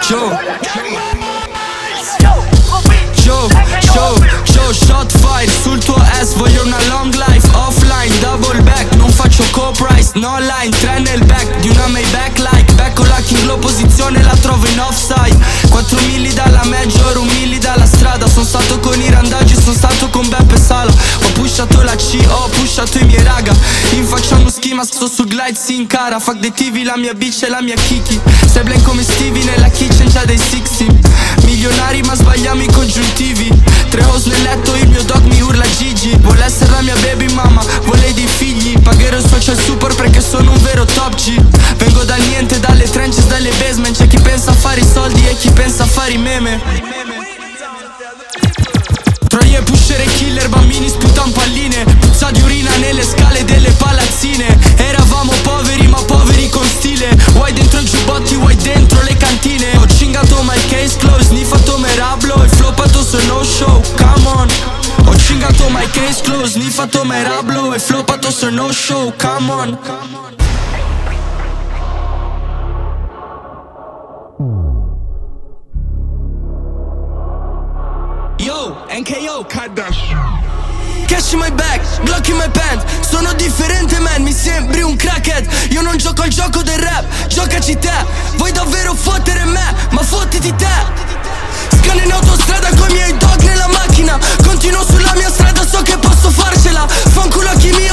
Shot fire sul tuo ass, voglio una long life. Offline, double back, non faccio co-price, no line. Tre nel back di una Maybach like. Becco la king, l'opposizione la trovo in offside. 4 milli dalla major, 1 milli dalla strada. Sono stato con i randaggi, sono stato con Beppe Sala. Ho pushato la C, ho pushato i miei raga. In facciamo schema, sto sul glide, si incara. Fuck dei TV, la mia bitch e la mia kiki. Sei blind come Stevie, nella kitchen c'ha dei 60. Milionari ma sbagliamo i congiuntivi. 3 house nel letto, il mio dog mi urla Gigi. Vuole essere la mia baby mama, vuole dei figli. Pagherò il social super perché sono un vero top G. Vengo dal niente, dalle trenches, dalle basement. C'è chi pensa a fare i soldi e chi pensa a fare i meme. Troie, pusher e killer, bambini sputan palline. Puzza di urina nelle scale delle palazzine. Eravamo poveri ma poveri con stile. Vuoi dentro i giubbotti, vuoi dentro le cantine. Ho cingato my case closed, sniffato merablo e floppato su no show, come on. Ho cingato my case closed, sniffato merablo e floppato su no show, come on. Yo, NKO, cash in my bag, Glock in my pants. Sono differente man, mi sembri un crackhead. Io non gioco al gioco del rap, giocaci te. Vuoi davvero fottere me, ma fottiti te. Scanno in autostrada coi miei dog nella macchina. Continuo sulla mia strada, so che posso farcela. Fanculo a chi mi